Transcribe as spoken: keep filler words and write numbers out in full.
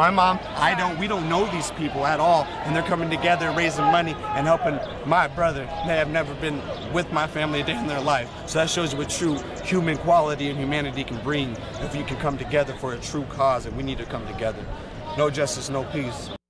My mom, I don't, we don't know these people at all, and they're coming together, raising money, and helping my brother. They have never been with my family a day in their life. So that shows you what true human quality and humanity can bring if you can come together for a true cause, and we need to come together. No justice, no peace.